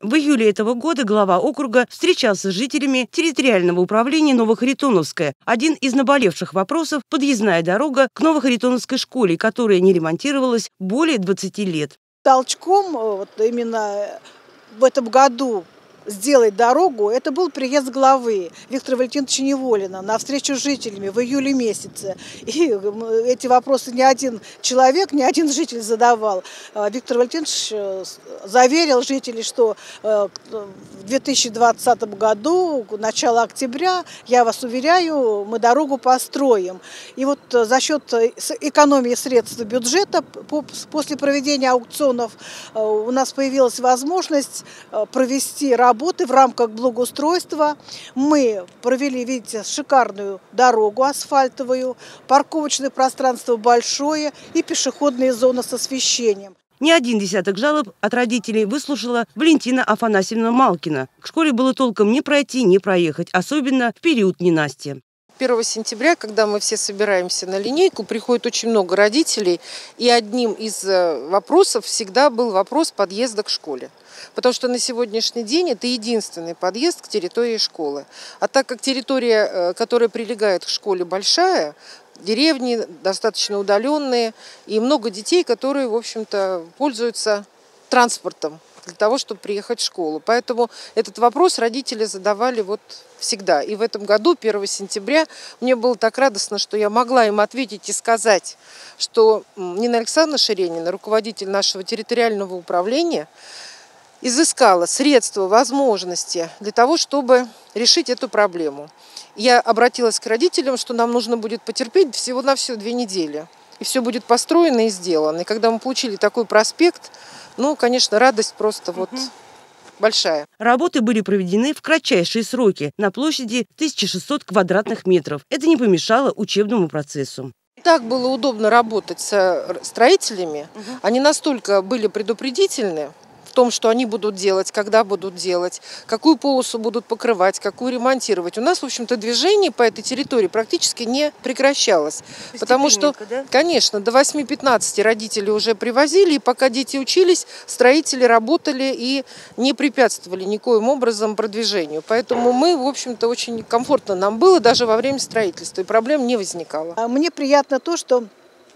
В июле этого года глава округа встречался с жителями территориального управления Новохаритоновское. Один из наболевших вопросов – подъездная дорога к Новохаритоновской школе, которая не ремонтировалась более 20 лет. Толчком вот именно в этом году сделать дорогу, это был приезд главы Виктора Валентиновича Неволина на встречу с жителями в июле месяце. И эти вопросы ни один человек, ни один житель задавал. Виктор Валентинович заверил жителей, что в 2020 году, начало октября, я вас уверяю, мы дорогу построим. И вот за счет экономии средств бюджета после проведения аукционов у нас появилась возможность провести работы в рамках благоустройства. Мы провели, видите, шикарную дорогу асфальтовую, парковочное пространство большое и пешеходные зоны с освещением. Не один десяток жалоб от родителей выслушала Валентина Афанасьевна Малкина. К школе было толком не пройти, не проехать, особенно в период ненастья. 1 сентября, когда мы все собираемся на линейку, приходит очень много родителей, и одним из вопросов всегда был вопрос подъезда к школе. Потому что на сегодняшний день это единственный подъезд к территории школы. А так как территория, которая прилегает к школе, большая, деревни достаточно удаленные, и много детей, которые, в общем-то, пользуются транспортом для того, чтобы приехать в школу. Поэтому этот вопрос родители задавали вот всегда. И в этом году, 1 сентября, мне было так радостно, что я могла им ответить и сказать, что Нина Александровна Шеренина, руководитель нашего территориального управления, изыскала средства, возможности для того, чтобы решить эту проблему. Я обратилась к родителям, что нам нужно будет потерпеть всего-навсего 2 недели. И все будет построено и сделано. И когда мы получили такой проспект, ну, конечно, радость просто вот большая. Работы были проведены в кратчайшие сроки на площади 1600 квадратных метров. Это не помешало учебному процессу. Так было удобно работать с строителями. Они настолько были предупредительны в том, что они будут делать, когда будут делать, какую полосу будут покрывать, какую ремонтировать. У нас, в общем-то, движение по этой территории практически не прекращалось. Потому что, да? Конечно, до 8-15 родители уже привозили, и пока дети учились, строители работали и не препятствовали никоим образом продвижению. Поэтому мы, в общем-то, очень комфортно нам было даже во время строительства, и проблем не возникало. Мне приятно то, что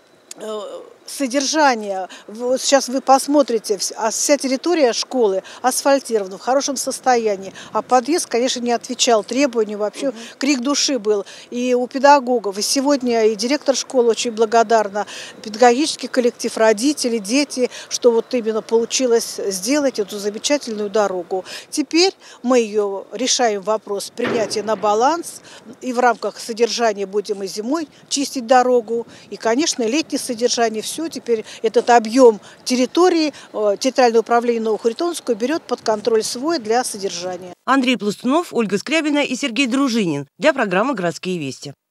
содержание, сейчас вы посмотрите, вся территория школы асфальтирована, в хорошем состоянии, а подъезд, конечно, не отвечал требованию, вообще крик души был и у педагогов. И сегодня и директор школы очень благодарна, педагогический коллектив, родители, дети, что вот именно получилось сделать эту замечательную дорогу. Теперь мы ее решаем вопрос принятия на баланс, и в рамках содержания будем и зимой чистить дорогу, и, конечно, летнее содержание, все. Теперь этот объем территории территориального управления Новохаритоновского берет под контроль свой для содержания. Андрей Пластунов, Ольга Скрябина и Сергей Дружинин для программы «Городские вести».